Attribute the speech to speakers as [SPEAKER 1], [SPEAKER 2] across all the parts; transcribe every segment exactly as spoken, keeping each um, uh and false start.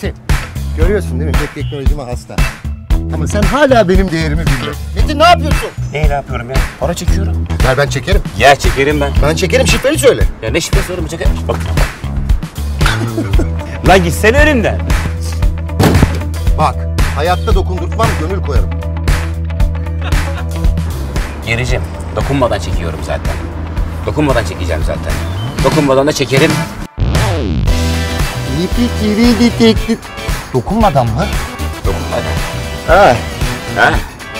[SPEAKER 1] Metin, görüyorsun değil mi? Cep teknolojime hasta. Ama sen hala benim değerimi bilmiyorsun. Metin ne yapıyorsun?
[SPEAKER 2] Neyi ne yapıyorum ya? Para çekiyorum.
[SPEAKER 1] Ver ben çekerim.
[SPEAKER 2] Ya çekerim ben.
[SPEAKER 1] Ben çekerim, şifreni söyle.
[SPEAKER 2] Ya ne şifresi oğlum çeker? Bak. Lan gitsene önümden.
[SPEAKER 1] Bak, hayatta dokundurtmam, gönül koyarım.
[SPEAKER 2] Gericim, dokunmadan çekiyorum zaten. Dokunmadan çekeceğim zaten. Dokunmadan da çekerim.
[SPEAKER 1] Dokunmadan mı?
[SPEAKER 2] Dokunmadan.
[SPEAKER 1] Ha.
[SPEAKER 2] Ha?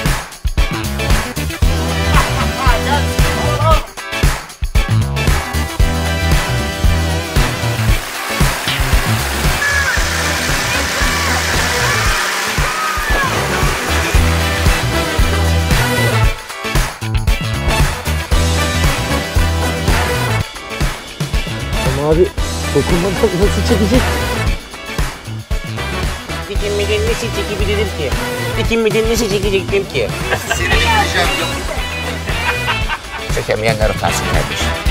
[SPEAKER 1] Ama abi, dokunmadan nasıl çekecek?
[SPEAKER 2] Dikinmeden nasıl çekebilirim ki? Dikinmeden nasıl çekecektim ki?
[SPEAKER 1] Seni bekleyeceğim.
[SPEAKER 2] Çekemeyenler utansın kardeşim.